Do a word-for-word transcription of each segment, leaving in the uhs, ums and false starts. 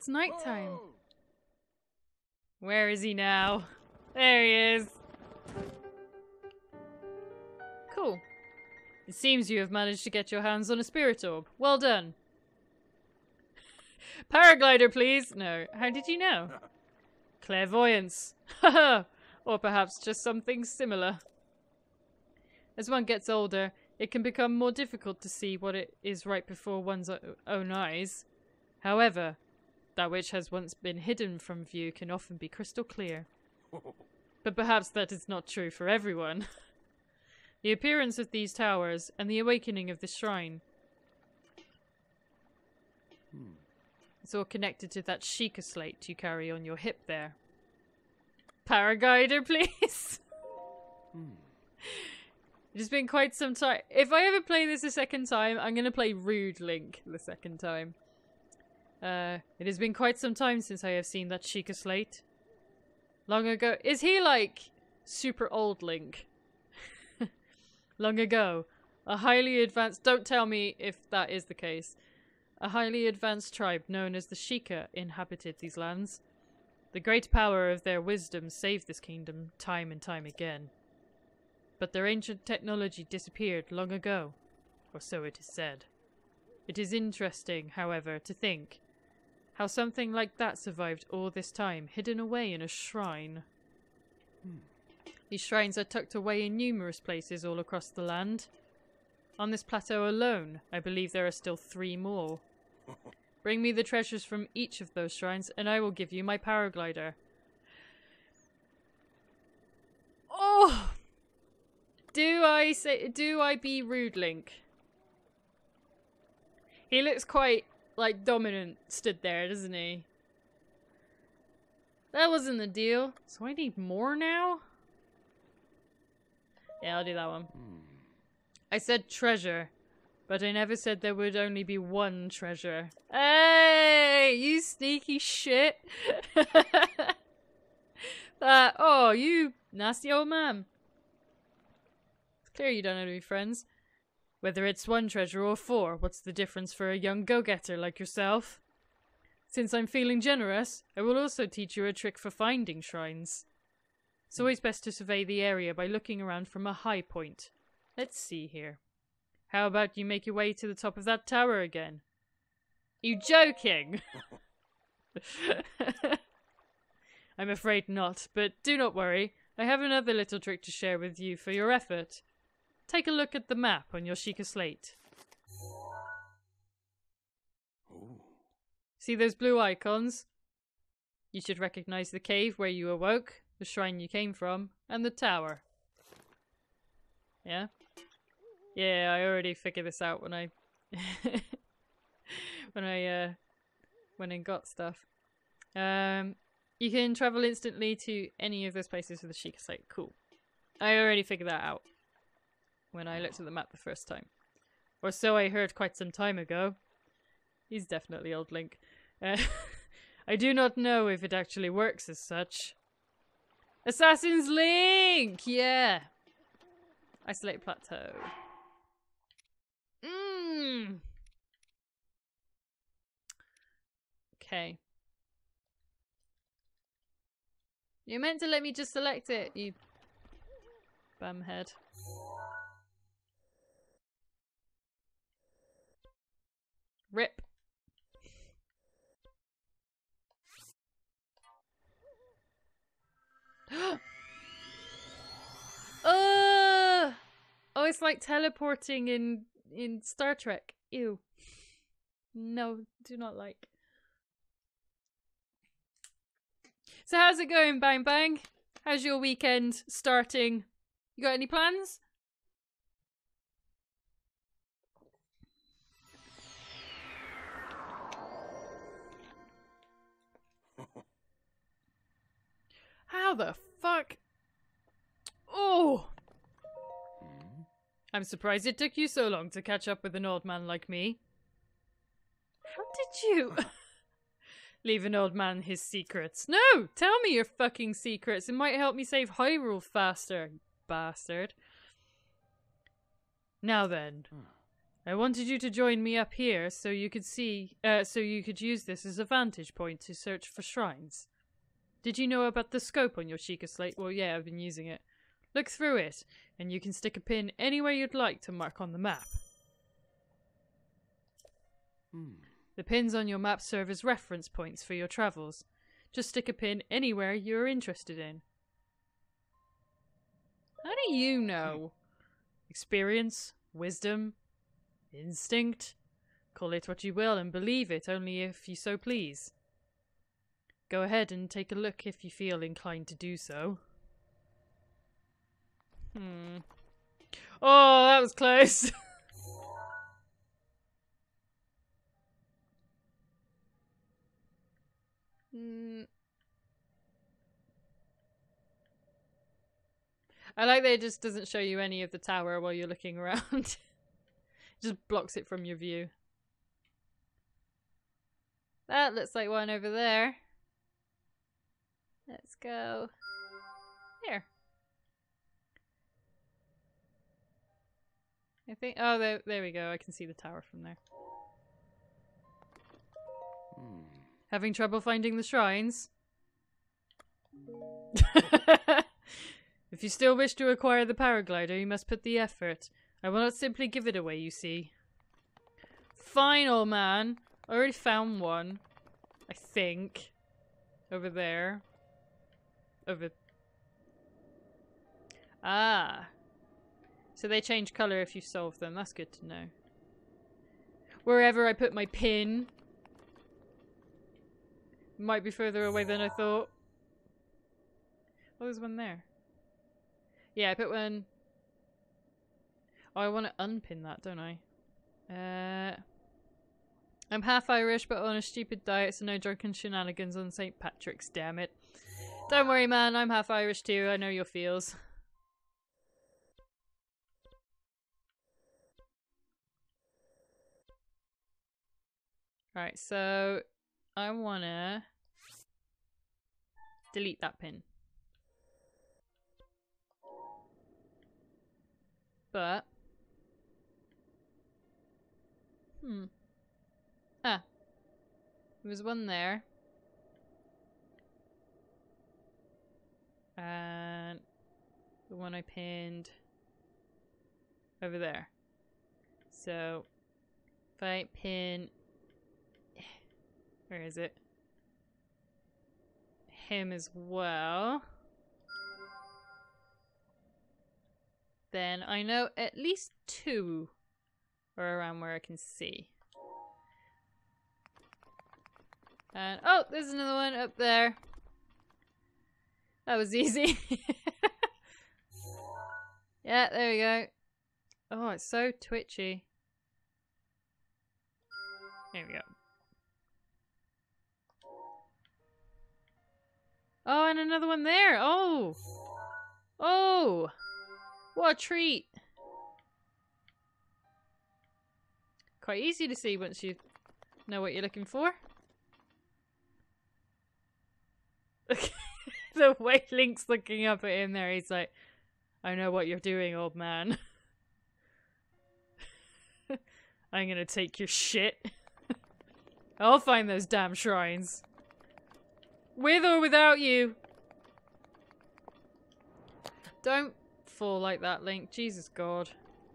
It's nighttime. Where is he now? There he is. Cool. It seems you have managed to get your hands on a spirit orb. Well done. Paraglider, please. No. How did you know? Clairvoyance. Haha. Or perhaps just something similar. As one gets older, it can become more difficult to see what it is right before one's own eyes. However, that which has once been hidden from view can often be crystal clear. But perhaps that is not true for everyone. The appearance of these towers and the awakening of this shrine. Hmm. It's all connected to that Sheikah slate you carry on your hip there. Paraglider, please. Hmm. It's been quite some time. If I ever play this a second time, I'm going to play Rude Link the second time. Uh, it has been quite some time since I have seen that Sheikah slate. Long ago. Is he like super old Link? Long ago, a highly advanced... Don't tell me if that is the case. A highly advanced tribe known as the Sheikah inhabited these lands. The great power of their wisdom saved this kingdom time and time again. But their ancient technology disappeared long ago, or so it is said. It is interesting, however, to think how something like that survived all this time, hidden away in a shrine. Hmm. These shrines are tucked away in numerous places all across the land. On this plateau alone, I believe there are still three more. Bring me the treasures from each of those shrines, and I will give you my paraglider. Oh! Do I say, do I be Rude Link? He looks quite, like, dominant stood there, doesn't he? That wasn't the deal. So I need more now? Yeah, I'll do that one. Hmm. I said treasure, but I never said there would only be one treasure. Hey, you sneaky shit. uh, oh, you nasty old man. Clear you don't know to be friends. Whether it's one treasure or four, what's the difference for a young go-getter like yourself? Since I'm feeling generous, I will also teach you a trick for finding shrines. It's always best to survey the area by looking around from a high point. Let's see here. How about you make your way to the top of that tower again? You joking? I'm afraid not, but do not worry. I have another little trick to share with you for your effort. Take a look at the map on your Sheikah slate. Ooh. See those blue icons? You should recognize the cave where you awoke, the shrine you came from, and the tower. Yeah? Yeah, I already figured this out when I... when I, uh... went and got stuff. Um... You can travel instantly to any of those places with the Sheikah slate. Cool. I already figured that out when I looked at the map the first time. Or so I heard quite some time ago. He's definitely old Link. Uh, I do not know if it actually works as such. Assassin's Link! Yeah! Isolate Plateau. Mmm! Okay. You meant to let me just select it, you bumhead. Rip. uh! Oh, it's like teleporting in in Star Trek. Ew. No, do not like. So how's it going, Bang Bang? How's your weekend starting? You got any plans? How the fuck? Oh! Hmm? I'm surprised it took you so long to catch up with an old man like me. How did you... Leave an old man his secrets. No! Tell me your fucking secrets. It might help me save Hyrule faster, you bastard. Now then, I wanted you to join me up here so you could see, uh, so you could use this as a vantage point to search for shrines. Did you know about the scope on your Sheikah slate? Well, yeah, I've been using it. Look through it, and you can stick a pin anywhere you'd like to mark on the map. Hmm. The pins on your map serve as reference points for your travels. Just stick a pin anywhere you're interested in. How do you know? Experience? Wisdom? Instinct? Call it what you will and believe it only if you so please. Go ahead and take a look if you feel inclined to do so. Hmm. Oh, that was close. Hmm. I like that it just doesn't show you any of the tower while you're looking around. It just blocks it from your view. That looks like one over there. Let's go here. I think, oh, there, there we go. I can see the tower from there. Hmm. Having trouble finding the shrines? If you still wish to acquire the paraglider, you must put the effort. I will not simply give it away, you see. Fine, old man. I already found one. I think. Over there. Over... Ah. So they change colour if you solve them. That's good to know. Wherever I put my pin. Might be further away than I thought. Oh, there's one there. Yeah, I put one... Oh, I want to unpin that, don't I? Uh, I'm half Irish, but on a stupid diet, so no drunken shenanigans on Saint Patrick's, damn it. Don't worry, man, I'm half Irish too, I know your feels. Right, so... I wanna... delete that pin. But... Hmm. Ah. There was one there. And... the one I pinned... over there. So... if I pin... where is it? Him as well. Then I know at least two are around where I can see. And oh, there's another one up there. That was easy. Yeah, there we go. Oh, it's so twitchy. There we go. Oh, and another one there. Oh. Oh. What a treat. Quite easy to see once you know what you're looking for. The way Link's looking up at him there, he's like, I know what you're doing, old man. I'm gonna take your shit. I'll find those damn shrines. With or without you. Don't fall like that, Link. Jesus God.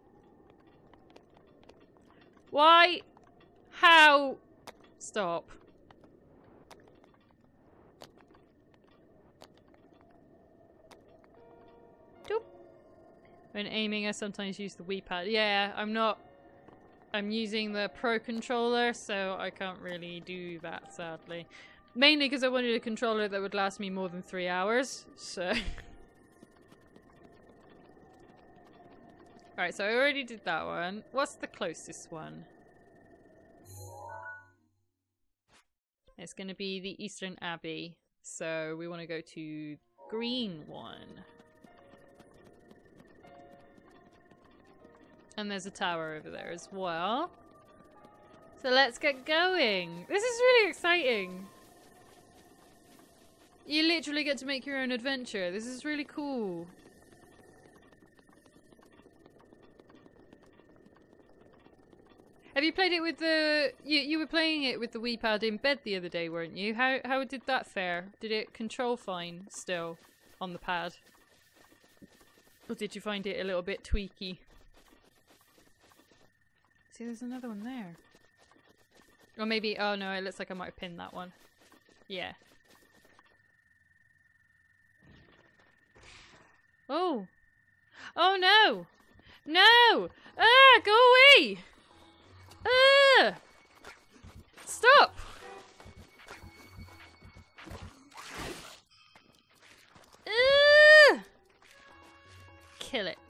Why? How? Stop. Doop. When aiming, I sometimes use the Wii pad. Yeah, I'm not... I'm using the Pro controller, so I can't really do that, sadly. Mainly because I wanted a controller that would last me more than three hours, so... Alright, so I already did that one. What's the closest one? It's going to be the Eastern Abbey. So we want to go to green one. And there's a tower over there as well. So let's get going. This is really exciting. You literally get to make your own adventure. This is really cool. Have you played it with the... You, you were playing it with the Wii Pad in bed the other day, weren't you? How, how did that fare? Did it control fine still on the pad? Or did you find it a little bit tweaky? See, there's another one there. Or maybe... Oh no, it looks like I might have pinned that one. Yeah. Oh. Oh no! No! Ah, go away! Ah! Stop! Ah! Kill it.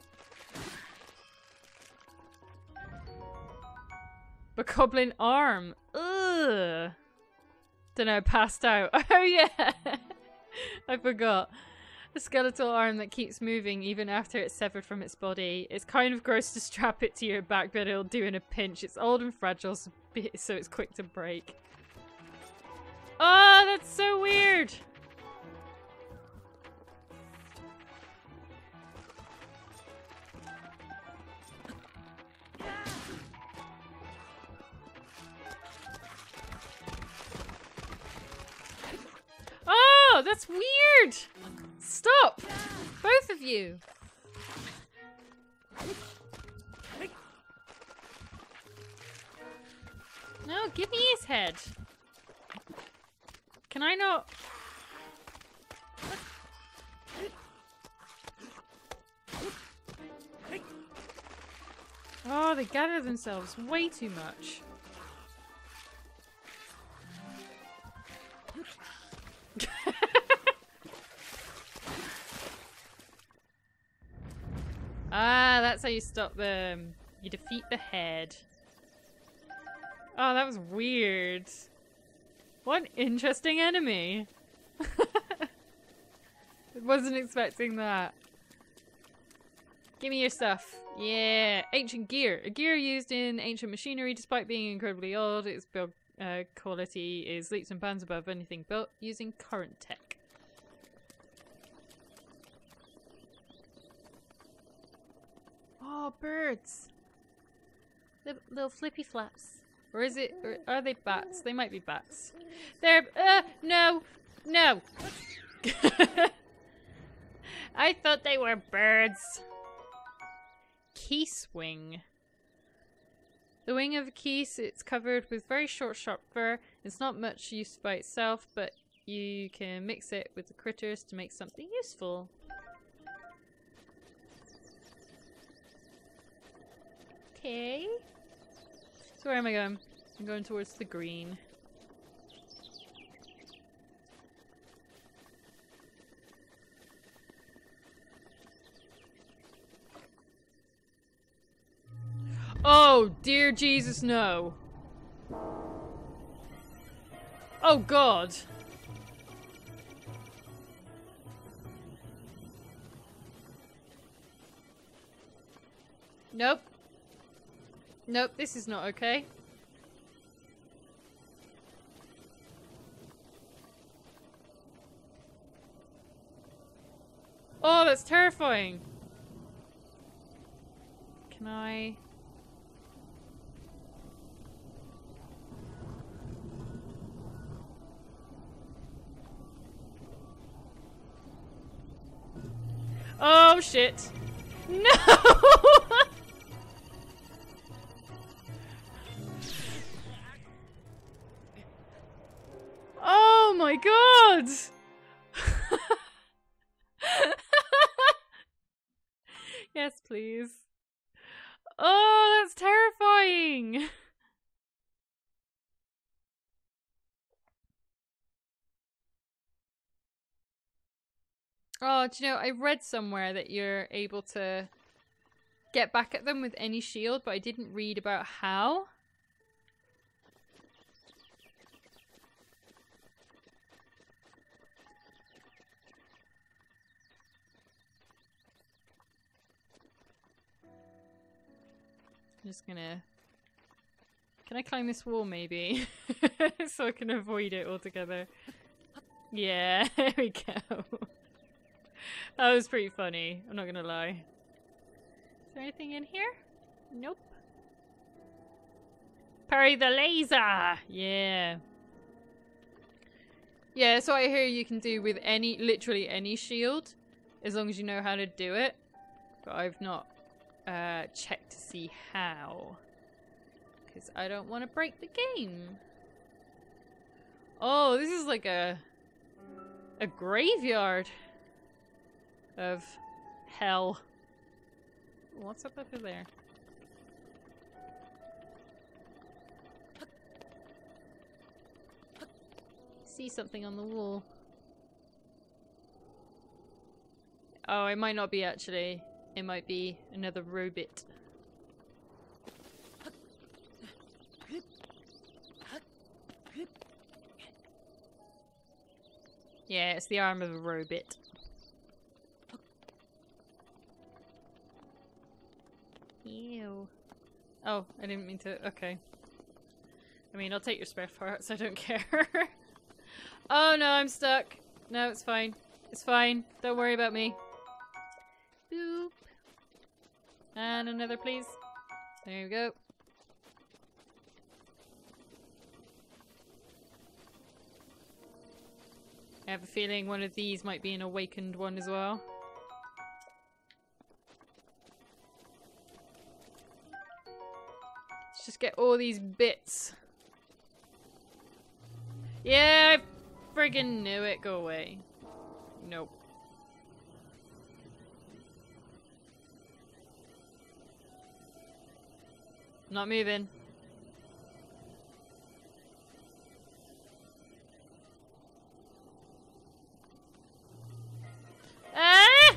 Bokoblin arm. Ugh. Dunno, passed out. Oh yeah! I forgot. A skeletal arm that keeps moving even after it's severed from its body. It's kind of gross to strap it to your back, but it'll do in a pinch. It's old and fragile, so it's quick to break. Oh, that's so weird! Oh, that's weird! Stop! Both of you! No, give me his head. Can I not? Oh, they gather themselves way too much. Ah, that's how you stop them. You defeat the head. Oh, that was weird. What an interesting enemy. Wasn't expecting that. Give me your stuff. Yeah, ancient gear. A gear used in ancient machinery despite being incredibly old. Its build uh, quality is leaps and bounds above anything built using current tech. Oh, birds. Little, little flippy flaps. Or is it, or are they bats? They might be bats. They're, uh, no, no. I thought they were birds. Keese wing. The wing of a keese, it's covered with very short, sharp fur. It's not much use by itself, but you can mix it with the critters to make something useful. Okay. So where am I going? I'm going towards the green. Oh, dear Jesus, no. Oh, God. Nope. Nope, this is not okay. Oh, that's terrifying. Can I... Oh, shit. No! Oh my God! Yes, please. Oh, that's terrifying! Oh, do you know, I read somewhere that you're able to get back at them with any shield, but I didn't read about how. I'm just gonna... Can I climb this wall, maybe? So I can avoid it altogether. Yeah, there we go. That was pretty funny, I'm not gonna lie. Is there anything in here? Nope. Parry the laser! Yeah. Yeah, so I hear you can do with any, literally any shield, as long as you know how to do it. But I've not uh, checked to see how. Because I don't want to break the game. Oh, this is like a a graveyard of hell. What's up over there? See something on the wall. Oh, it might not be actually. It might be another robot. Yeah, it's the arm of a robot. Ew. Oh, I didn't mean to. Okay. I mean, I'll take your spare parts. I don't care. Oh no, I'm stuck. No, it's fine. It's fine. Don't worry about me. Boop. And another, please. There we go. I have a feeling one of these might be an awakened one as well. Let's just get all these bits. Yeah, I friggin' knew it. Go away. Nope. Not moving. Ah!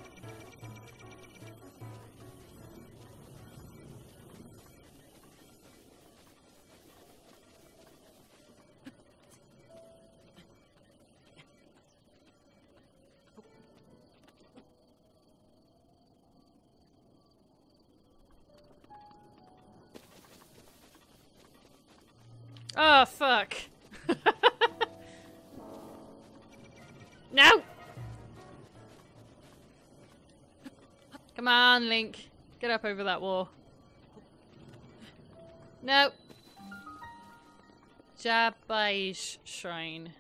Oh, fuck. No! Come on, Link. Get up over that wall. No. Jabai's Shrine.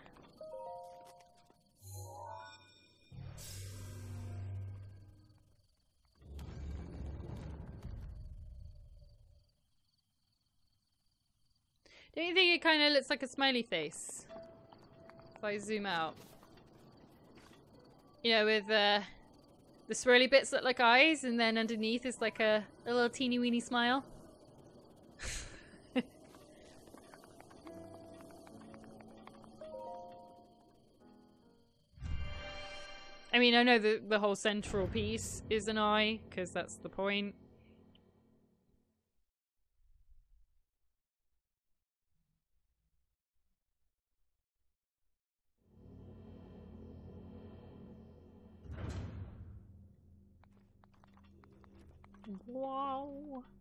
Don't you think it kind of looks like a smiley face? If I zoom out. You know, with uh, the swirly bits look like eyes, and then underneath is like a, a little teeny weeny smile. I mean, I know the, the whole central piece is an eye, because that's the point. Wow.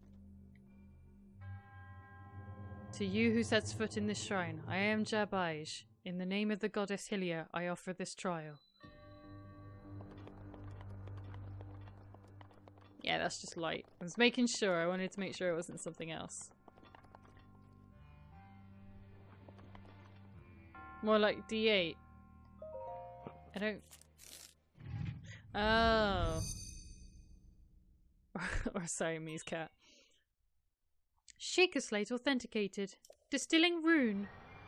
To you who sets foot in this shrine, I am Jabaij. In the name of the goddess Hylia, I offer this trial. Yeah, that's just light. I was making sure. I wanted to make sure it wasn't something else. More like D eight. I don't... Oh. Or Siamese cat. Shaker slate authenticated. Distilling rune.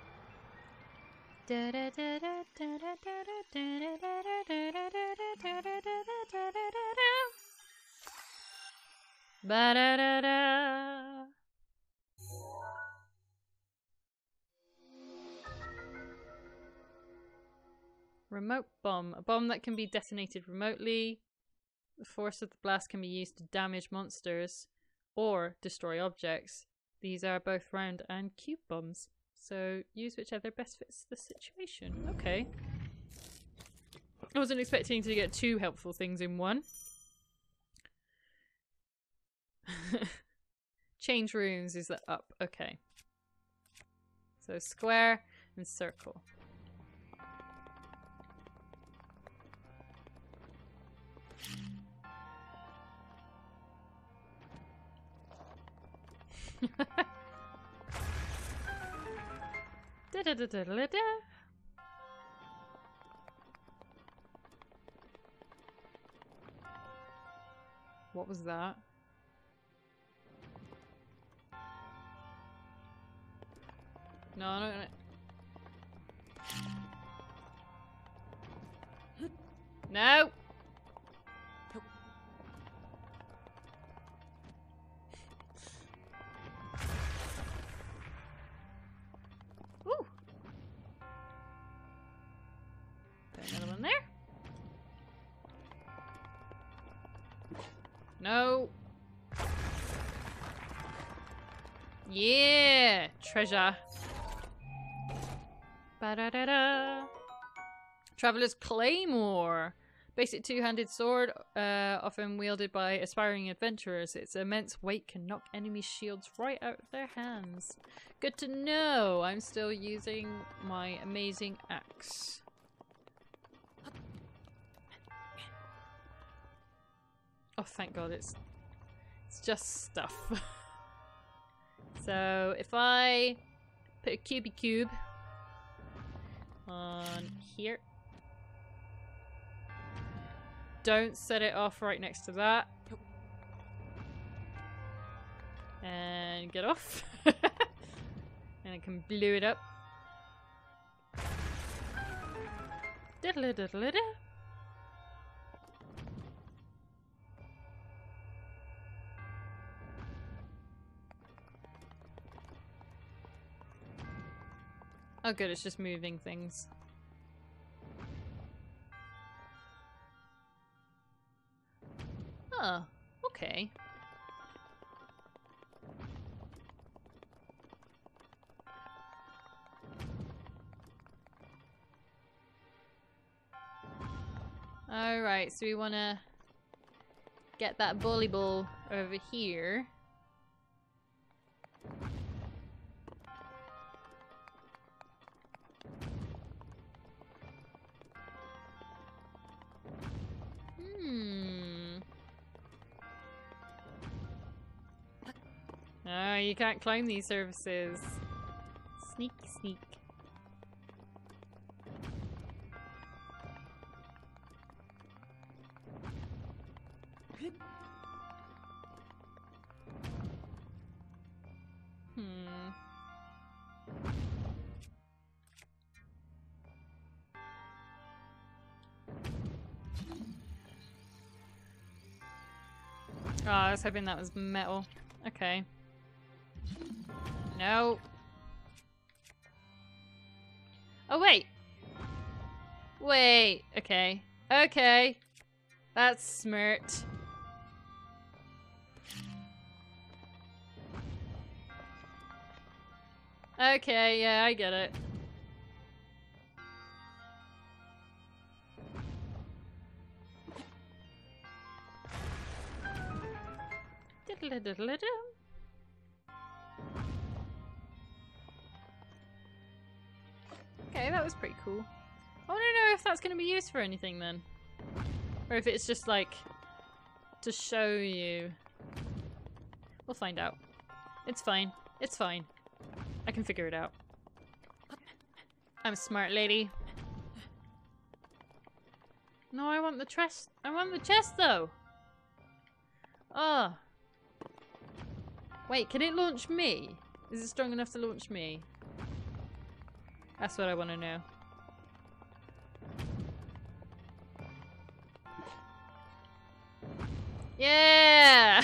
Ba-da-da-da. Remote bomb. A bomb that can be detonated remotely. The force of the blast can be used to damage monsters or destroy objects. These are both round and cube bombs. So use whichever best fits the situation. Okay. I wasn't expecting to get two helpful things in one. Change runes is that up. Okay. So square and circle. Da da da da da da. What was that? No, no, no. No! Ooh! Put another one there. No! Yeah! Treasure. Ba-da-da-da! Traveler's Claymore! Basic two-handed sword, uh, often wielded by aspiring adventurers. Its immense weight can knock enemy shields right out of their hands. Good to know! I'm still using my amazing axe. Oh, thank God, it's it's just stuff. So, if I put a cubey cube on here. Don't set it off right next to that. And get off. And I can blow it up. Diddle diddle diddle. Oh good, it's just moving things. Oh, okay. Alright, so we want to get that bully ball over here. Hmm. Oh, you can't climb these surfaces. Sneak, sneak. Hmm. Oh, I was hoping that was metal. Okay. No. Oh, wait. Wait. Okay. Okay. That's smart. Okay, yeah, I get it. Diddle-diddle-diddle. Okay, that was pretty cool. I want to know if that's going to be used for anything then. Or if it's just like to show you. We'll find out. It's fine. It's fine. I can figure it out. I'm a smart lady. No, I want the chest. I want the chest though. Oh. Wait, can it launch me? Is it strong enough to launch me? That's what I want to know. Yeah!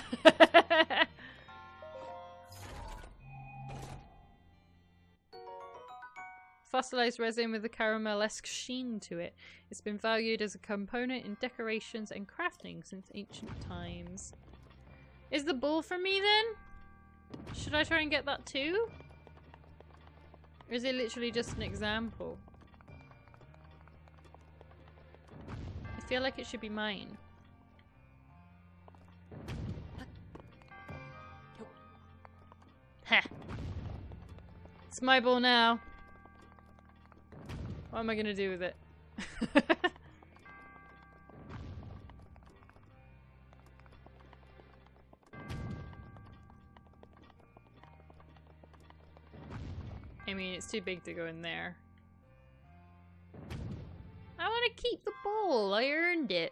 Fossilized resin with a caramel-esque sheen to it. It's been valued as a component in decorations and crafting since ancient times. Is the ball for me then? Should I try and get that too? Or is it literally just an example? I feel like it should be mine. Ha! It's my ball now. What am I gonna do with it? I mean, it's too big to go in there. I want to keep the bowl. I earned it.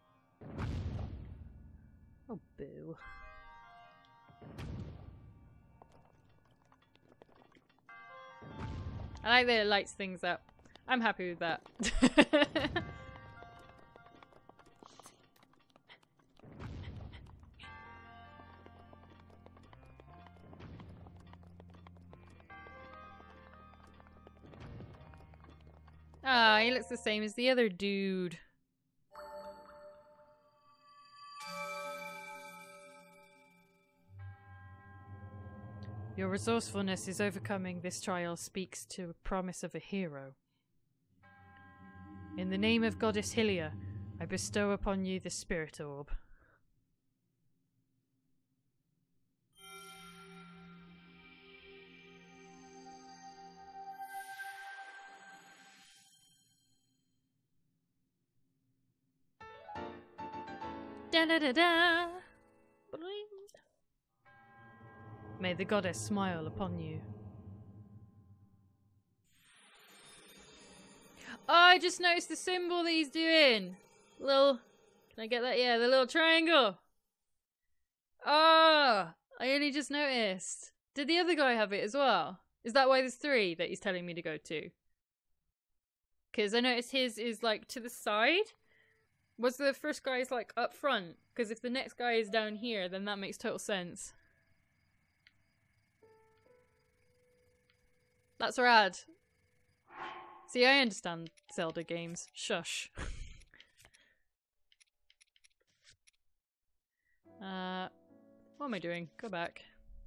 Oh, boo. I like that it lights things up. I'm happy with that. Ah, he looks the same as the other dude. Your resourcefulness is overcoming this trial speaks to a promise of a hero. In the name of Goddess Hylia, I bestow upon you the Spirit Orb. Da da da da! Bling. May the goddess smile upon you. Oh, I just noticed the symbol that he's doing. Little, can I get that? Yeah, the little triangle. Oh, I only just noticed. Did the other guy have it as well? Is that why there's three that he's telling me to go to? Because I noticed his is like to the side. Was the first guy's like up front? Because if the next guy is down here, then that makes total sense. That's rad. See, I understand Zelda games. Shush. uh, what am I doing? Go back.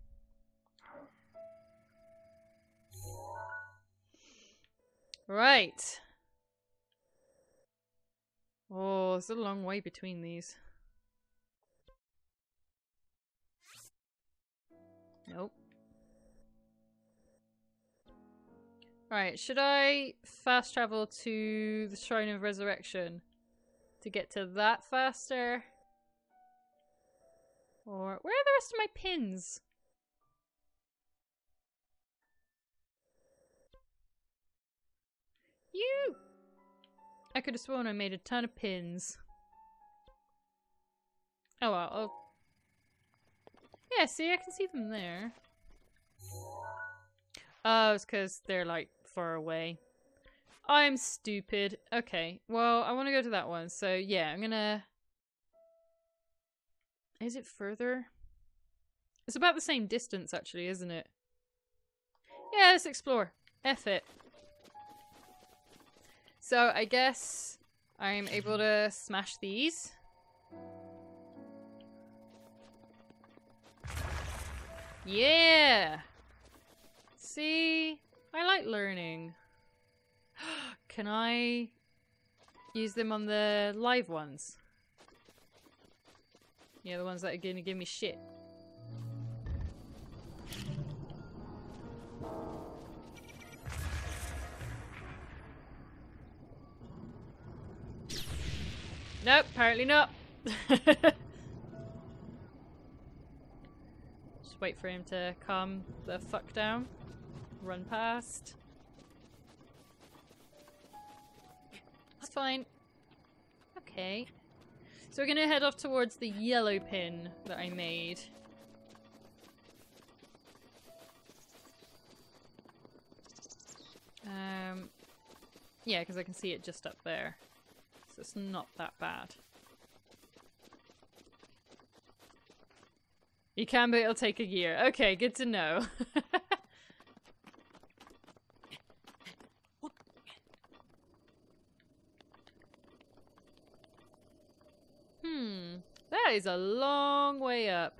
Right. Oh, there's a long way between these. Nope. Right, should I fast travel to the Shrine of Resurrection to get to that faster? Or where are the rest of my pins? You! I could have sworn I made a ton of pins. Oh well, oh. Yeah, see, I can see them there. Oh, it's because they're like far away. I'm stupid. Okay, well, I want to go to that one, so yeah, I'm gonna... Is it further? It's about the same distance, actually, isn't it? Yeah, let's explore. F it. So, I guess I'm able to smash these. Yeah! See? I like learning. Can I use them on the live ones? Yeah, the ones that are gonna give me shit. Nope, apparently not. Just wait for him to calm the fuck down. Run past. It's fine. Okay. So we're gonna head off towards the yellow pin that I made. Um, yeah, because I can see it just up there. So it's not that bad. You can, but it'll take a year. Okay, good to know. Hmm, that is a long way up.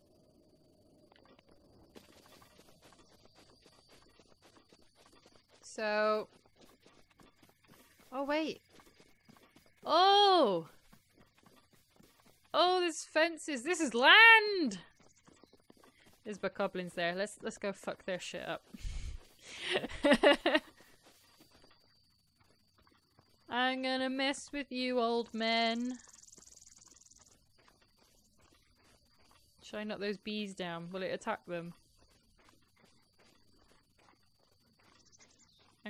So... Oh, wait. Oh! Oh, there's fences. This is land! There's bokoblins there. Let's let's go fuck their shit up. I'm gonna mess with you, old men. Should I knock those bees down? Will it attack them?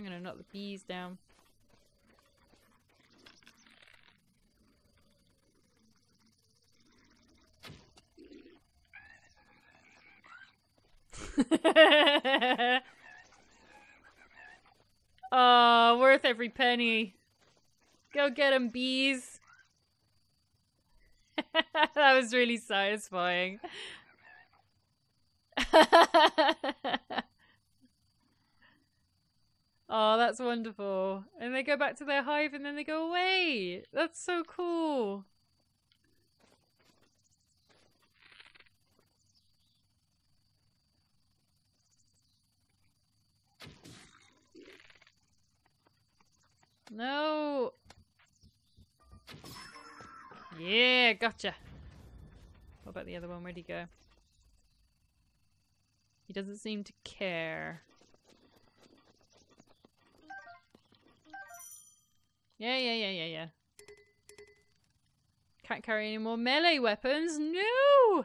I'm gonna knock the bees down. Oh, worth every penny. Go get 'em, bees. That was really satisfying. Oh, that's wonderful. And they go back to their hive and then they go away. That's so cool. No. Yeah, gotcha. What about the other one? Where'd he go? He doesn't seem to care. Yeah, yeah, yeah, yeah, yeah. Can't carry any more melee weapons. No!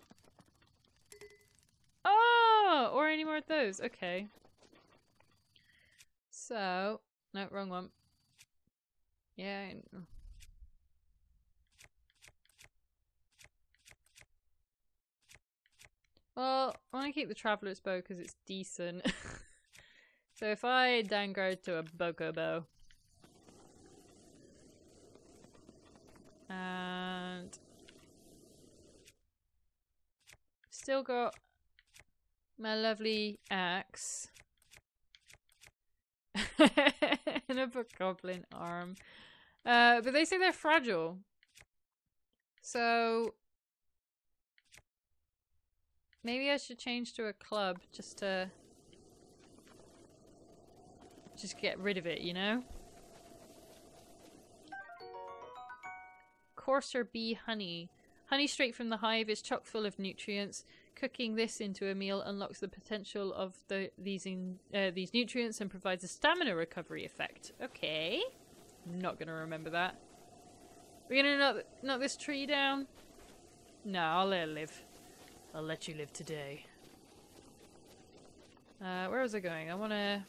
Oh! Or any more of those. Okay. So... No, wrong one. Yeah. Well, I want to keep the Traveler's Bow because it's decent. So if I downgrade to a Boko Bow. And... Still got my lovely axe. And a bokoblin arm. Uh, but they say they're fragile. So... Maybe I should change to a club just to... Just get rid of it, you know? Coarser bee honey. Honey straight from the hive is chock full of nutrients. Cooking this into a meal unlocks the potential of the these in uh, these nutrients and provides a stamina recovery effect. Okay. I'm not gonna remember that. We're gonna knock, knock this tree down? No, I'll let it live. I'll let you live today. Uh, where was I going? I wanna...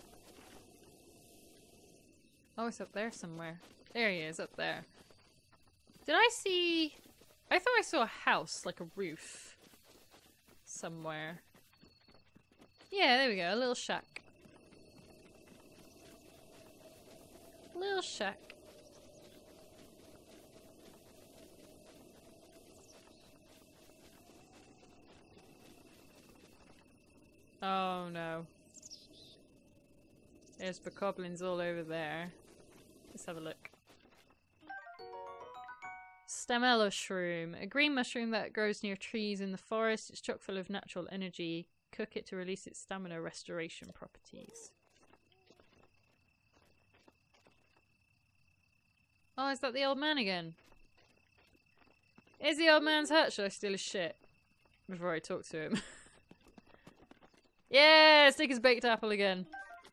Oh, it's up there somewhere. There he is, up there. Did I see... I thought I saw a house, like a roof. Somewhere. Yeah, there we go. A little shack. Little shack. Oh no. There's bokoblins all over there. Let's have a look. Stamella shroom. A green mushroom that grows near trees in the forest. It's chock full of natural energy. Cook it to release its stamina restoration properties. Oh, is that the old man again? Is the old man's hut? Should I steal his shit? Before I talk to him. Yeah, stick his baked apple again.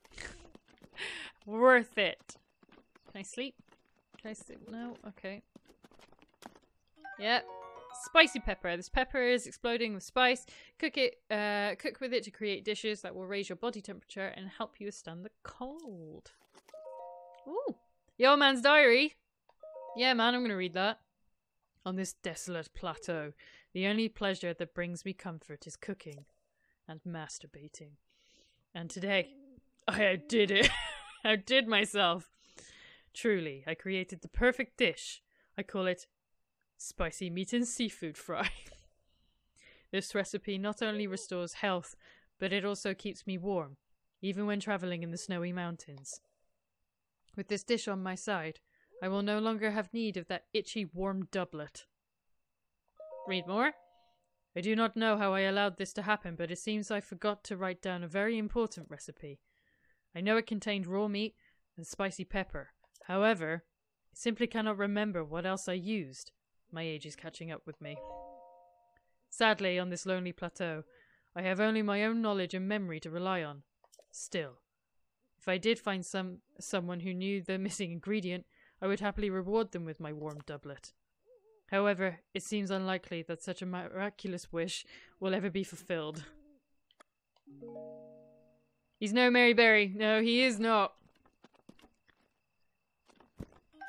Worth it. Can I sleep? Can I sleep? No? Okay. Yep. Spicy pepper. This pepper is exploding with spice. Cook it. Uh, cook with it to create dishes that will raise your body temperature and help you withstand the cold. Ooh. The old man's diary. Yeah, man, I'm gonna read that. On this desolate plateau, the only pleasure that brings me comfort is cooking and masturbating. And today, I outdid it. Outdid myself. Truly, I created the perfect dish. I call it spicy meat and seafood fry. This recipe not only restores health, but it also keeps me warm, even when traveling in the snowy mountains. With this dish on my side, I will no longer have need of that itchy warm doublet. Read more. I do not know how I allowed this to happen, but it seems I forgot to write down a very important recipe. I know it contained raw meat and spicy pepper. However, I simply cannot remember what else I used. My age is catching up with me. Sadly, on this lonely plateau, I have only my own knowledge and memory to rely on. Still, if I did find some someone who knew the missing ingredient, I would happily reward them with my warm doublet. However, it seems unlikely that such a miraculous wish will ever be fulfilled. He's no Mary Berry. No, he is not.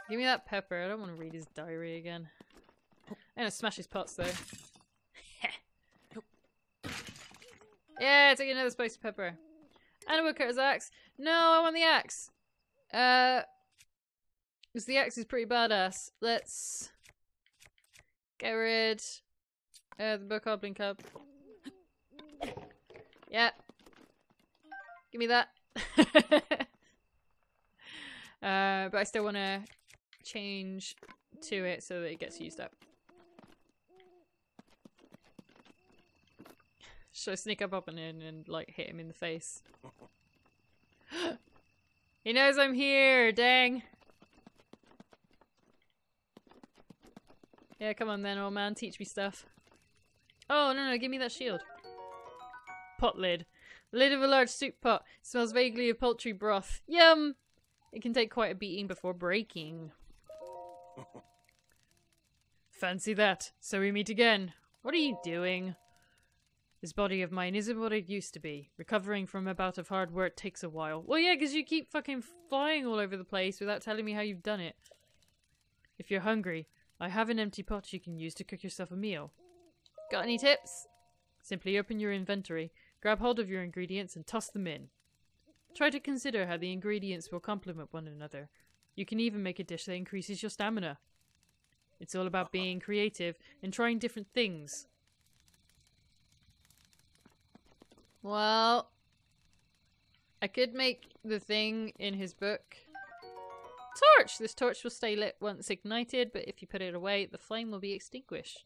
Give me that pepper. I don't want to read his diary again. I'm gonna smash his pots though. Yeah, take another spicy pepper. And a woodcutter's axe. No, I want the axe. Uh, because the axe is pretty badass. Let's get rid of the bokoblin cup. Yeah. Give me that. uh, but I still want to change to it so that it gets used up. Should I sneak up up and in and like hit him in the face? He knows I'm here, dang. Yeah, come on then, old man, teach me stuff. Oh, no, no, give me that shield. Pot lid. Lid of a large soup pot. Smells vaguely of poultry broth. Yum! It can take quite a beating before breaking. Fancy that. So we meet again. What are you doing? This body of mine isn't what it used to be. Recovering from a bout of hard work takes a while. Well, yeah, because you keep fucking flying all over the place without telling me how you've done it. If you're hungry, I have an empty pot you can use to cook yourself a meal. Got any tips? Simply open your inventory, grab hold of your ingredients, and toss them in. Try to consider how the ingredients will complement one another. You can even make a dish that increases your stamina. It's all about being creative and trying different things. Well, I could make the thing in his book. Torch! This torch will stay lit once ignited, but if you put it away, the flame will be extinguished.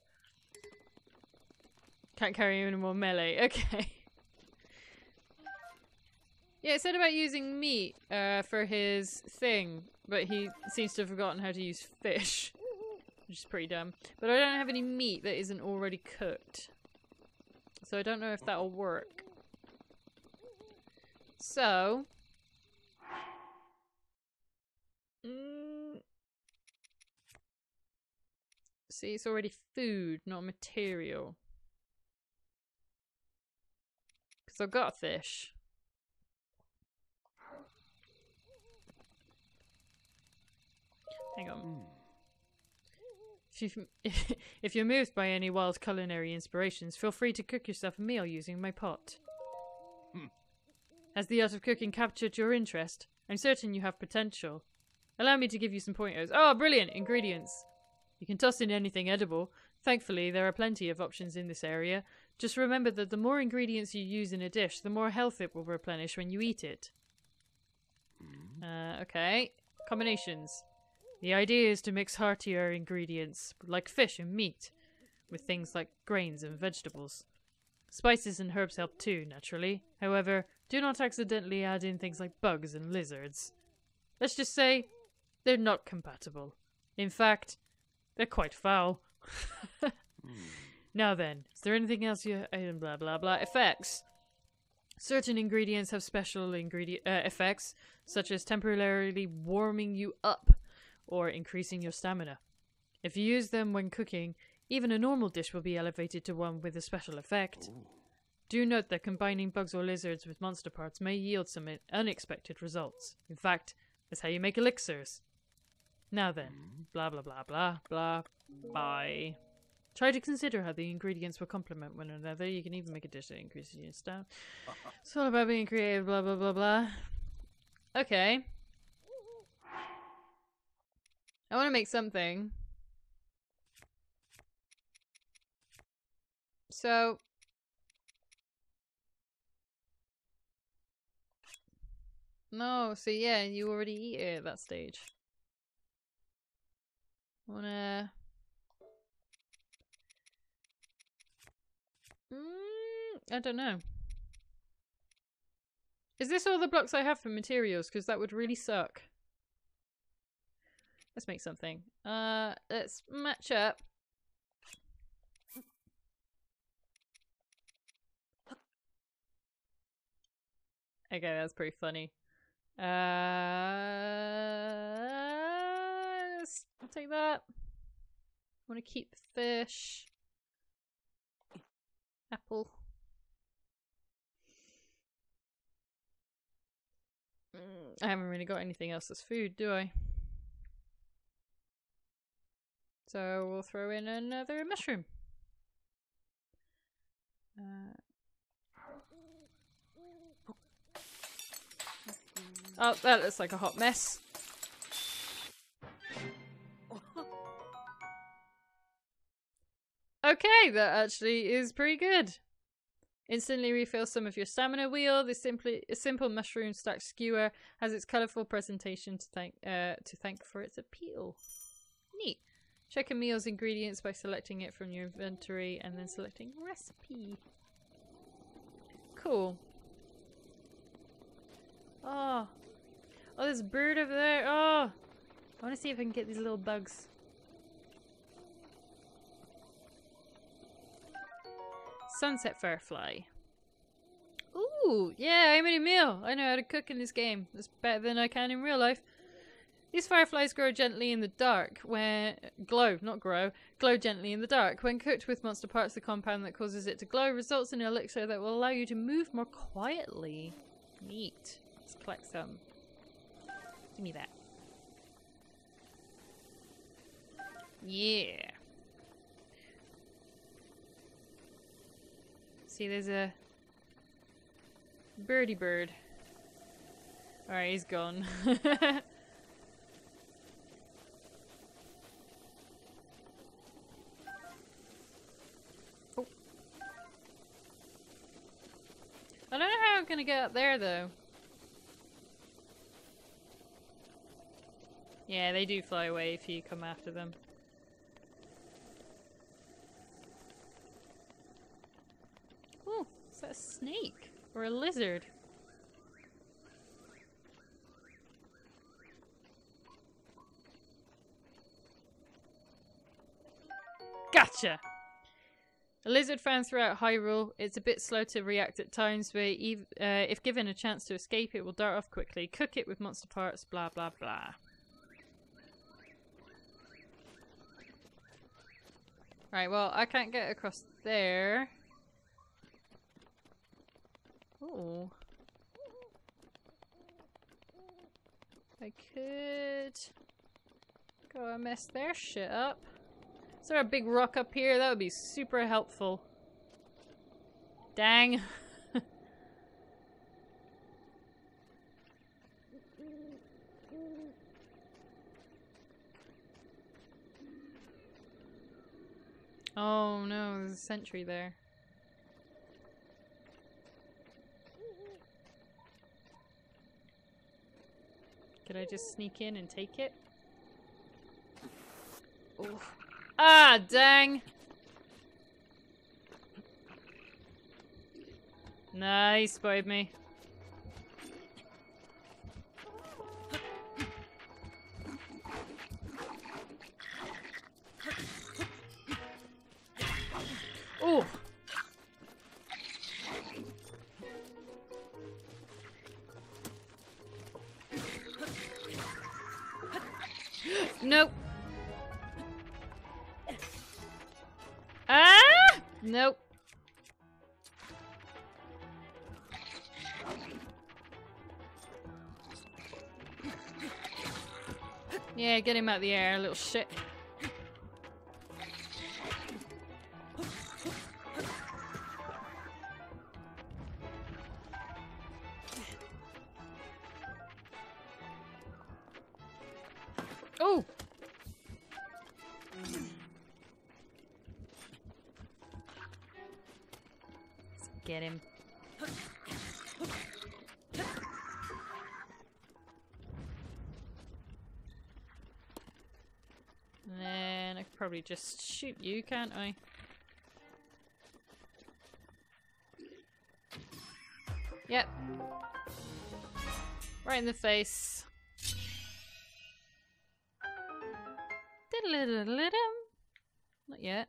Can't carry any more melee. Okay. Yeah, it said about using meat uh, for his thing, but he seems to have forgotten how to use fish. Which is pretty dumb. But I don't have any meat that isn't already cooked. So I don't know if that'll work. So, mm, see, it's already food, not material. Because I've got a fish. Hang on. Mm. If, you, if you're moved by any wild culinary inspirations, feel free to cook yourself a meal using my pot. Mm. Has the art of cooking captured your interest? I'm certain you have potential. Allow me to give you some pointers. Oh, brilliant! Ingredients. You can toss in anything edible. Thankfully, there are plenty of options in this area. Just remember that the more ingredients you use in a dish, the more health it will replenish when you eat it. Uh, okay. Combinations. The idea is to mix heartier ingredients, like fish and meat, with things like grains and vegetables. Spices and herbs help too, naturally. However, do not accidentally add in things like bugs and lizards. Let's just say, they're not compatible. In fact, they're quite foul. mm. Now then, is there anything else you... Uh, blah blah blah. Effects. Certain ingredients have special ingredient uh, effects, such as temporarily warming you up, or increasing your stamina. If you use them when cooking, even a normal dish will be elevated to one with a special effect. Ooh. Do note that combining bugs or lizards with monster parts may yield some unexpected results. In fact, that's how you make elixirs. Now then, blah blah blah blah blah, bye. Try to consider how the ingredients will complement one another. You can even make a dish that increases your stamina. It's all about being creative, blah blah blah blah. Okay. I want to make something. So... No, so yeah, you already eat it at that stage. I wanna... Mm, I don't know. Is this all the blocks I have for materials? Because that would really suck. Let's make something. Uh, let's match up. Okay, that's pretty funny. Uh, let's take that. I want to keep the fish. Apple. Mm, I haven't really got anything else that's food, do I? So we'll throw in another mushroom. Uh, oh, that looks like a hot mess. Okay, that actually is pretty good. Instantly refill some of your stamina wheel. This simply a simple mushroom stack skewer has its colourful presentation to thank uh, to thank for its appeal. Neat. Check a meal's ingredients by selecting it from your inventory and then selecting recipe. Cool. Oh, oh, there's a bird over there. Oh, I want to see if I can get these little bugs. Sunset Firefly. Ooh, yeah, I made a meal. I know how to cook in this game. That's better than I can in real life. These fireflies grow gently in the dark when... Glow, not grow. Glow gently in the dark. When cooked with monster parts, the compound that causes it to glow results in an elixir that will allow you to move more quietly. Neat. Let's collect some. Give me that. Yeah. See, there's a birdie bird. Alright, he's gone. Oh. I don't know how I'm gonna get up there, though. Yeah, they do fly away if you come after them. Oh, is that a snake? Or a lizard? Gotcha! A lizard found throughout Hyrule. It's a bit slow to react at times, but ev uh, if given a chance to escape, it will dart off quickly. Cook it with monster parts, blah blah blah. Right, well, I can't get across there. Oh. I could go and mess their shit up. Is there a big rock up here? That would be super helpful. Dang. Oh no, there's a sentry there. Could I just sneak in and take it? Oh. Ah, dang! Nice, spotted me. Oh! Nope. Ah! Nope. Yeah, get him out of the air, little shit. Oh! Let's get him. And then I could probably just shoot you, can't I? Yep. Right in the face. Not yet.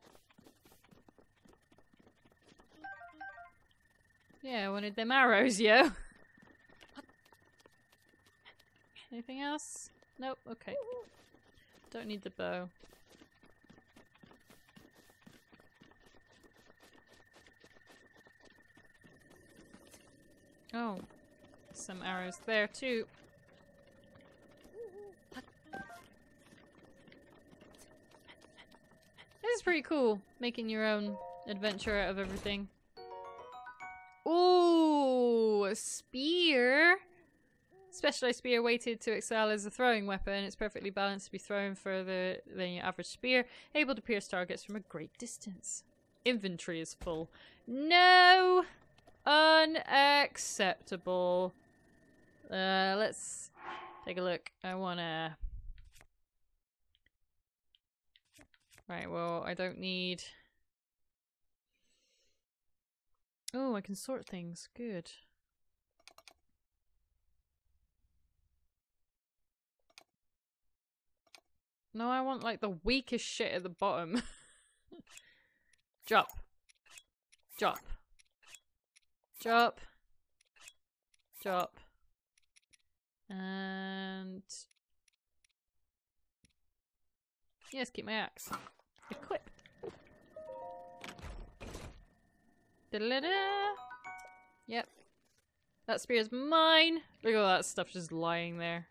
Yeah, I wanted them arrows, yo. Anything else? Nope, okay. Don't need the bow. Oh, some arrows there too. pretty cool, making your own adventure out of everything. Ooh, a spear! Specialized spear weighted to excel as a throwing weapon. It's perfectly balanced to be thrown further than your average spear, able to pierce targets from a great distance. Inventory is full. No! Unacceptable. Uh, let's take a look. I wanna... Right, well, I don't need... Oh, I can sort things. Good. No, I want like the weakest shit at the bottom. Drop. Drop. Drop. Drop. And... Yes, keep my axe. Equip. Da-da-da. Yep. That spear's mine. Look at all that stuff just lying there.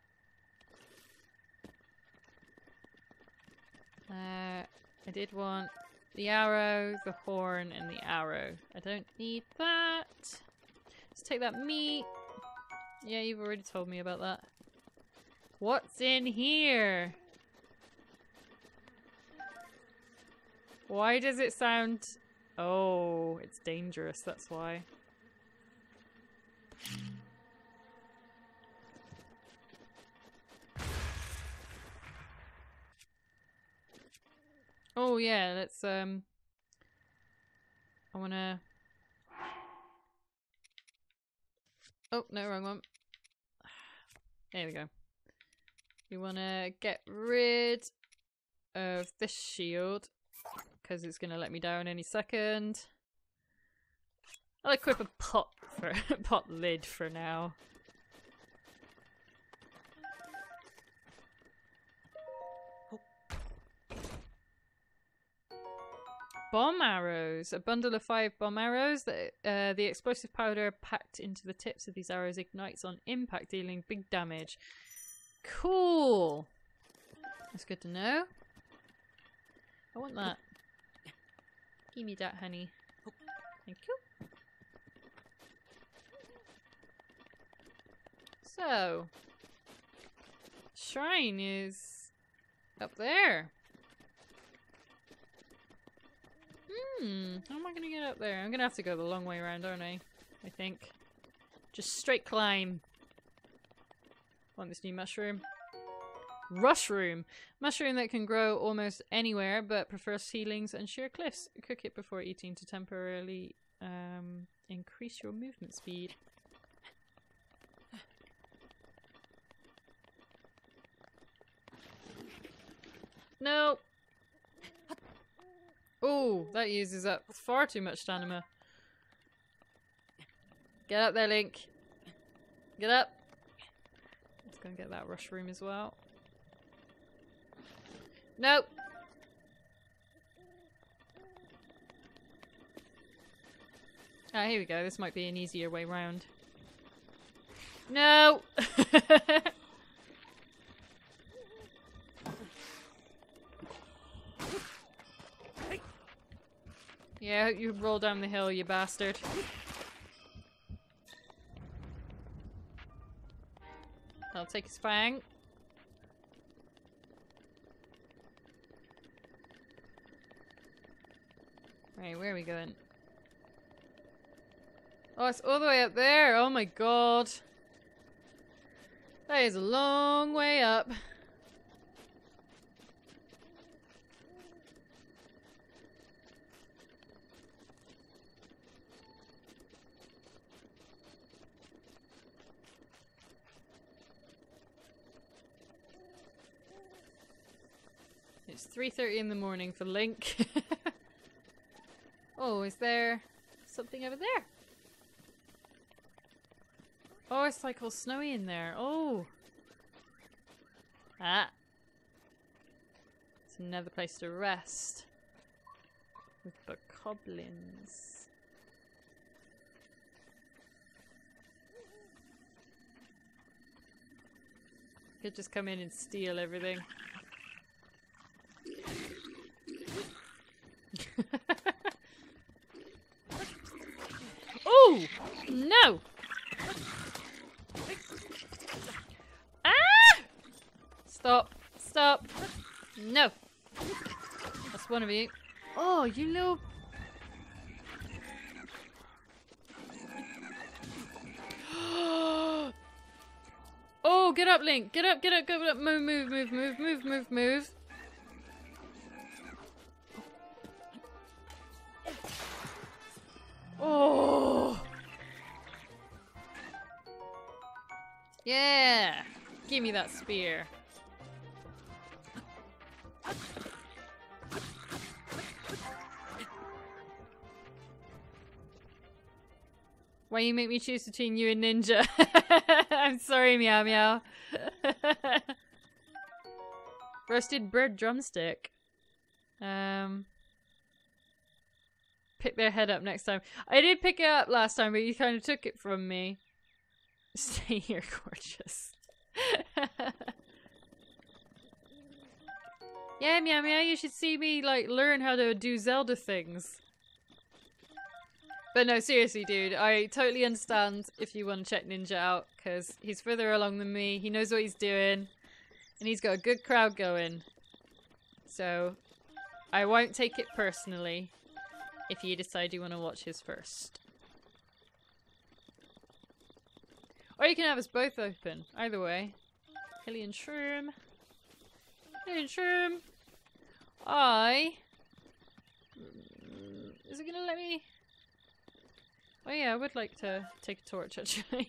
Uh, I did want the arrow, the horn, and the arrow. I don't need that. Let's take that meat. Yeah, you've already told me about that. What's in here? Why does it sound... Oh, it's dangerous, that's why. Oh yeah, let's um I wanna Oh, no, wrong one. There we go. We wanna get rid of this shield because it's gonna let me down any second. I'll equip a pot for pot lid for now. Bomb arrows. A bundle of five bomb arrows. That uh, the explosive powder packed into the tips of these arrows ignites on impact, dealing big damage. Cool. That's good to know. I want that. Give me that, honey. Thank you. So, shrine is up there. Hmm, how am I gonna get up there? I'm gonna have to go the long way around, aren't I? I think. Just straight climb. Want this new mushroom? Rushroom! Mushroom that can grow almost anywhere but prefers ceilings and sheer cliffs. Cook it before eating to temporarily um, increase your movement speed. No! Oh, that uses up far too much stamina. Get up there, Link. Get up. Let's go and get that rush room as well. Nope. Ah, here we go. This might be an easier way round. No! Yeah, you roll down the hill, you bastard. I'll take his fang. Right, where are we going? Oh, it's all the way up there! Oh my god! That is a long way up. It's three thirty in the morning for Link. Oh, is there something over there? Oh, it's like all snowy in there. Oh. Ah. It's another place to rest. With bokoblins. Could just come in and steal everything. No! No! Ah! Stop. Stop. No. That's one of you. Oh, you little... Oh, get up, Link. Get up, get up, get up. Move, move, move, move, move, move, move. Oh. Yeah. Give me that spear. Why you make me choose between you and Ninja? I'm sorry, Meow Meow. Roasted bird drumstick. Um, pick their head up next time. I did pick it up last time, but you kind of took it from me. Stay here, gorgeous. Yeah, Meow Meow, you should see me like learn how to do Zelda things. But no, seriously, dude, I totally understand if you want to check Ninja out, because he's further along than me, he knows what he's doing, and he's got a good crowd going. So, I won't take it personally if you decide you want to watch his first. Or you can have us both open, either way. Hillian Shroom. Hillian Shroom. I... Is it gonna let me... Oh yeah, I would like to take a torch, actually.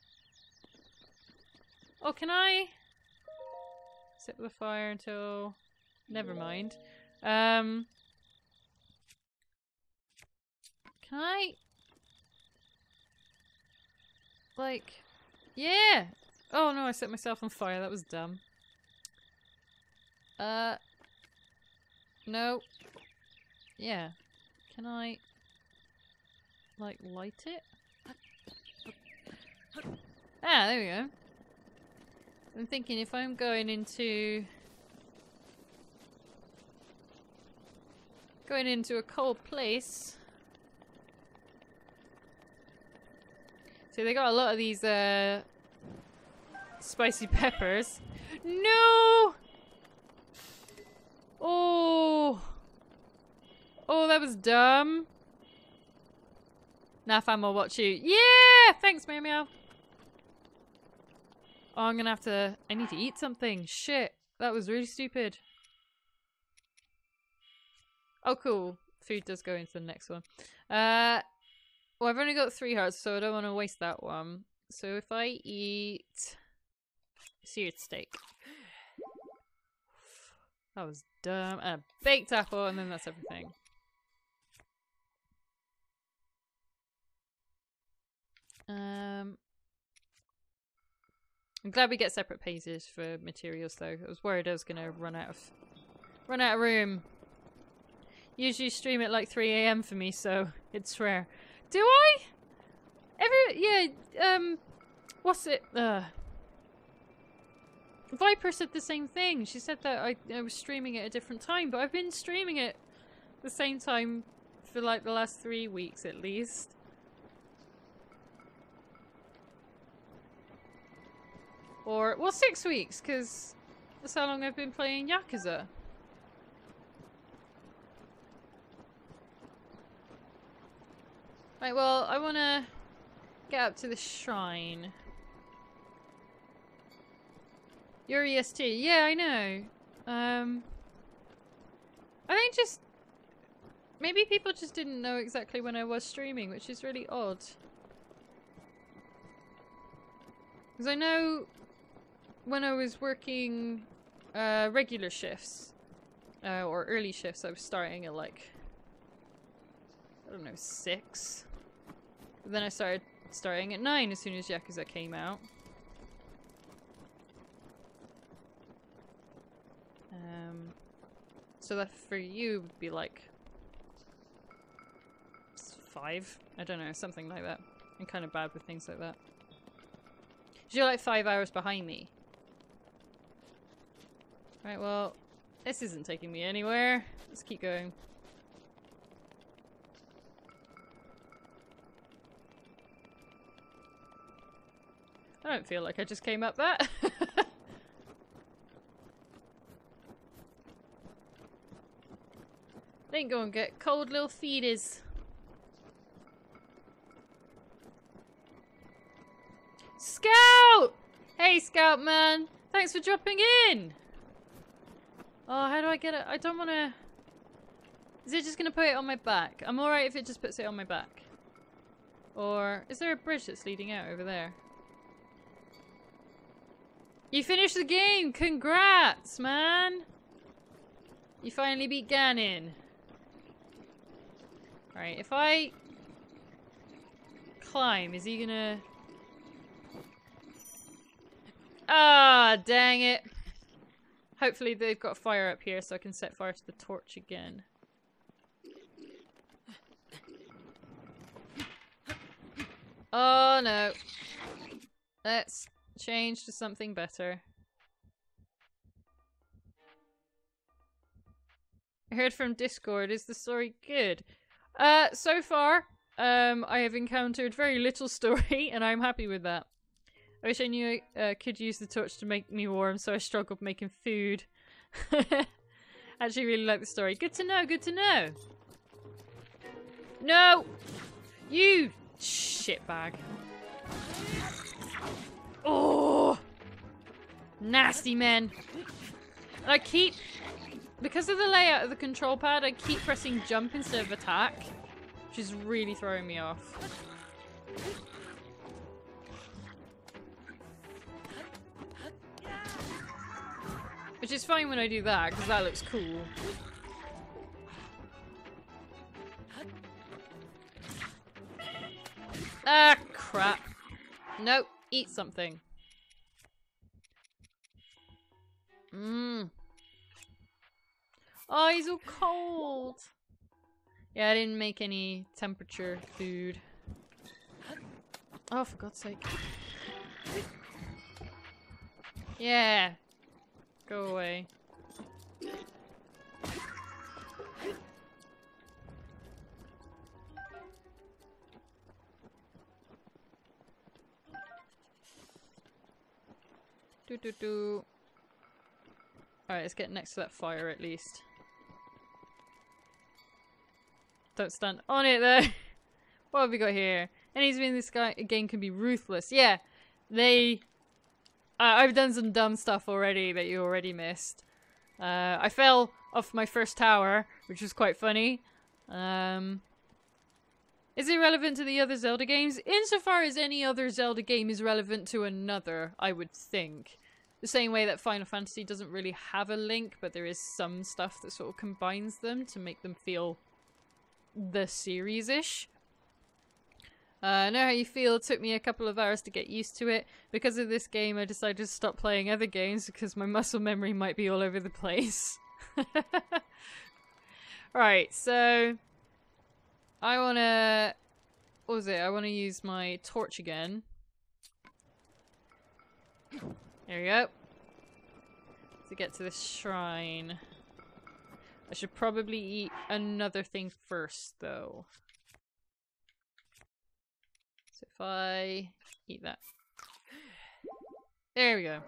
Oh, can I sit with the fire until... Never mind. Um... Can I... Like... Yeah! Oh no, I set myself on fire. That was dumb. Uh... No. Yeah. Can I... like, light it? Ah, there we go. I'm thinking if I'm going into... going into a cold place... So they got a lot of these, uh... spicy peppers. No! Oh! Oh, that was dumb. Now fam, I'll watch you. Yeah! Thanks, Meow Meow. Oh, I'm gonna have to... I need to eat something. Shit. That was really stupid. Oh, cool. Food does go into the next one. Uh, well, I've only got three hearts, so I don't want to waste that one. So if I eat... seared steak. That was dumb. And a baked apple, and then that's everything. Um, I'm glad we get separate pages for materials, though. I was worried I was gonna run out of run out of room. Usually stream at like three A M for me, so it's rare. Do I? Every yeah. Um, what's it? Uh, Viper said the same thing. She said that I, I was streaming at a different time, but I've been streaming it the same time for like the last three weeks at least. Or, well, six weeks, because that's how long I've been playing Yakuza. Right, well, I want to get up to the shrine. Your E S T. Yeah, I know. Um, I think just... Maybe people just didn't know exactly when I was streaming, which is really odd. Because I know... when I was working uh, regular shifts, uh, or early shifts, I was starting at like, I don't know, six. But then I started starting at nine as soon as Yakuza came out. Um, so that for you would be like five? I don't know, something like that. I'm kind of bad with things like that. You're like five hours behind me. Right, well, this isn't taking me anywhere. Let's keep going. I don't feel like I just came up that. Then go and get cold little feeders. Scout! Hey, Scout man. Thanks for dropping in. Oh, how do I get it? I don't want to... Is it just going to put it on my back? I'm alright if it just puts it on my back. Or is there a bridge that's leading out over there? You finished the game! Congrats, man! You finally beat Ganon. Alright, if I climb, is he gonna... Ah, dang it. Hopefully they've got fire up here so I can set fire to the torch again. Oh no. Let's change to something better. I heard from Discord, is the story good? Uh, so far, um, I have encountered very little story and I'm happy with that. I wish I knew I uh, could use the torch to make me warm, so I struggled making food. Actually really like the story. Good to know, good to know. No! You shitbag. Oh! Nasty men. And I keep... Because of the layout of the control pad, I keep pressing jump instead of attack. Which is really throwing me off. Which is fine when I do that, because that looks cool. Ah, crap. Nope, eat something. Mmm. Oh, he's all cold. Yeah, I didn't make any temperature food. Oh, for God's sake. Yeah. Go away. Do do do. Alright, let's get next to that fire at least. Don't stand on it though. What have we got here? Enemies in this guy game can be ruthless. Yeah, they. Uh, I've done some dumb stuff already that you already missed. Uh, I fell off my first tower, which was quite funny. Um, is it relevant to the other Zelda games? Insofar as any other Zelda game is relevant to another, I would think. The same way that Final Fantasy doesn't really have a link, but there is some stuff that sort of combines them to make them feel the series-ish. Uh, I know how you feel. It took me a couple of hours to get used to it. Because of this game, I decided to stop playing other games because my muscle memory might be all over the place. Right, so... I wanna... What was it? I wanna use my torch again. There we go. To get to this shrine. I should probably eat another thing first, though. So if I eat that. There we go.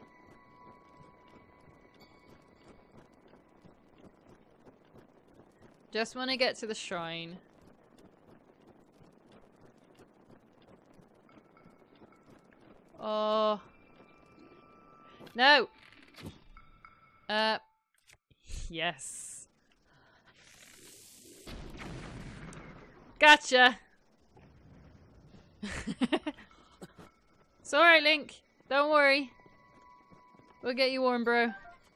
Just want to get to the shrine. Oh. No! Uh. Yes. Gotcha! It's alright, Link. Don't worry. We'll get you warm, bro.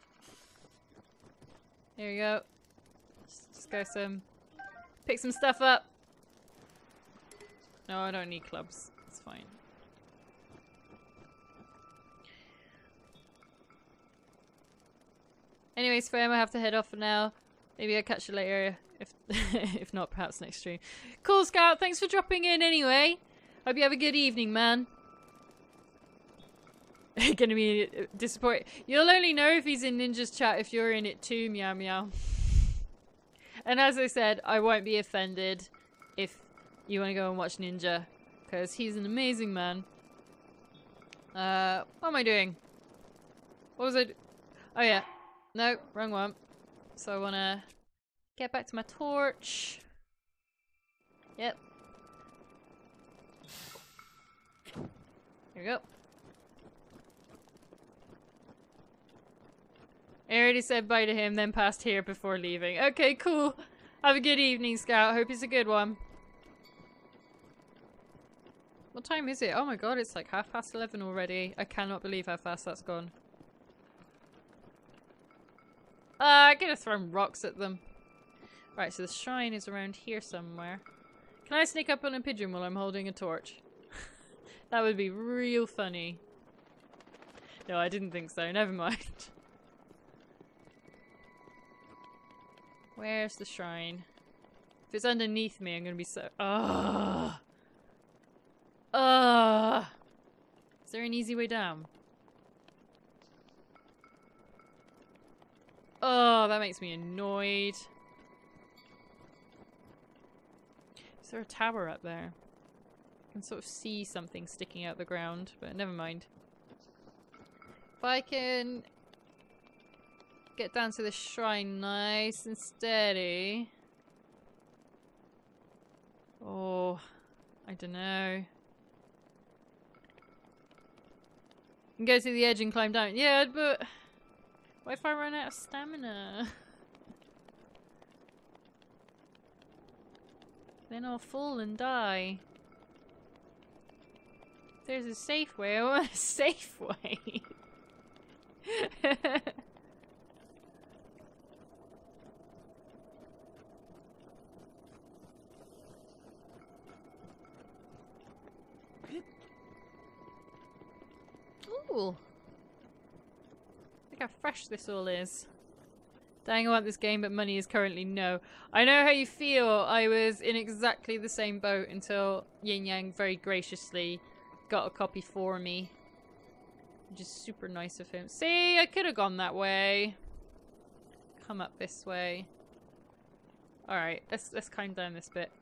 Here we go. Just, just go some... Pick some stuff up. No, I don't need clubs. It's fine. Anyways, fam, I have to head off for now. Maybe I'll catch you later. If, if not, perhaps next stream. Cool, Scout. Thanks for dropping in anyway. Hope you have a good evening, man. Gonna be disappointed. You'll only know if he's in Ninja's chat if you're in it too, meow meow. And as I said, I won't be offended if you want to go and watch Ninja. Because he's an amazing man. Uh, what am I doing? What was I do- Oh yeah. No, wrong one. So I wanna get back to my torch. Yep. Here we go. I already said bye to him, then passed here before leaving. Okay, cool. Have a good evening, Scout. Hope it's a good one. What time is it? Oh my god, it's like half past eleven already. I cannot believe how fast that's gone. Uh, I could have thrown rocks at them. Right, so the shrine is around here somewhere. Can I sneak up on a pigeon while I'm holding a torch? That would be real funny. No, I didn't think so. Never mind. Where's the shrine? If it's underneath me, I'm gonna be so... Ugh. Ugh. Is there an easy way down? Oh, that makes me annoyed. Is there a tower up there? I can sort of see something sticking out the ground, but never mind. If I can get down to the shrine nice and steady. Oh, I don't know. I can go to the edge and climb down. Yeah, but what if I run out of stamina? Then I'll fall and die. There's a safe way. I want a safe way. Ooh. Look how fresh this all is. Dang, I want this game, but money is currently no. I know how you feel. I was in exactly the same boat until Yin Yang very graciously got a copy for me. Which is super nice of him. See, I could have gone that way. Come up this way. Alright, let's let's climb down this bit.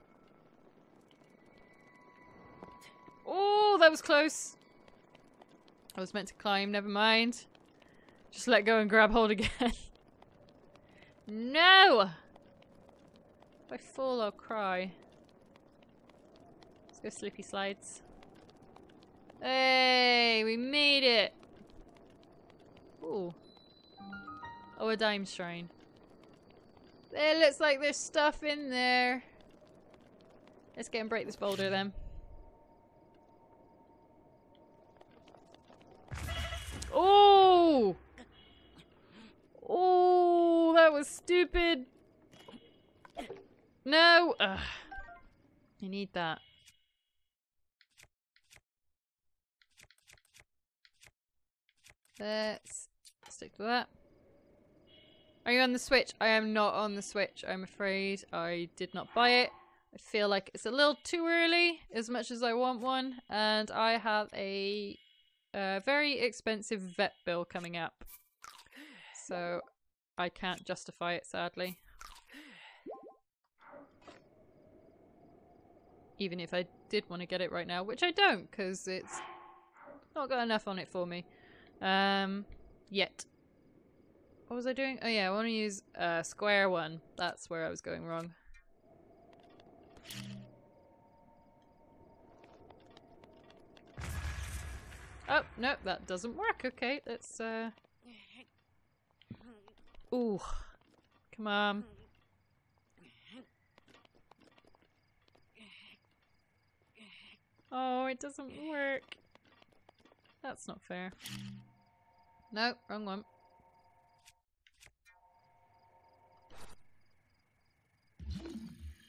Oh, that was close. I was meant to climb, never mind. Just let go and grab hold again. No! If I fall, I'll cry. Let's go slippy slides. Hey, we made it! Ooh. Oh, a dime shrine. It looks like there's stuff in there. Let's get and break this boulder then. Oh! Oh, that was stupid. No! Ugh. I need that. Let's stick to that. Are you on the Switch? I am not on the Switch, I'm afraid. I did not buy it. I feel like it's a little too early, as much as I want one. And I have a, a very expensive vet bill coming up. So I can't justify it, sadly. Even if I did want to get it right now, which I don't, because it's not got enough on it for me. Um, yet. What was I doing? Oh yeah, I want to use a uh, square one. That's where I was going wrong. Oh, no, that doesn't work. Okay, let's, uh... Ooh. Come on. Oh, it doesn't work. That's not fair. No, wrong one.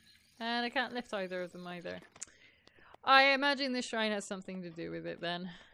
And I can't lift either of them either. I imagine this shrine has something to do with it then.